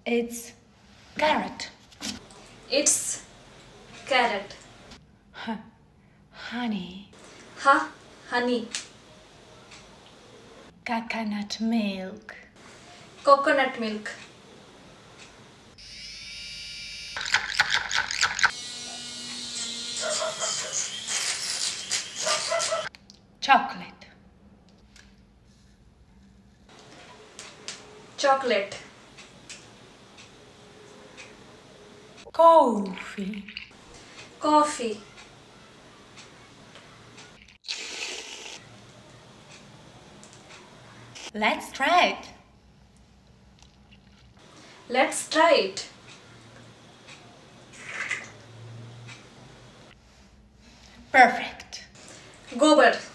It's carrot. It's carrot. Honey. Honey. Coconut milk. Coconut milk. Chocolate. Chocolate. Coffee. Coffee. Let's try it. Let's try it. Perfect. Gobar.